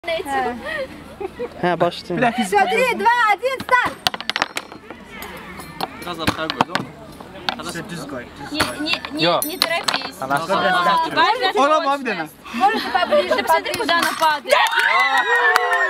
Ha, başlayalım. Все, 3, 2, 1, старт! Biraz arkaya koydu ama. Düz koy. Не торопись. Ona bak bir dene. Можете поближе, Ты посмотри, куда она падает.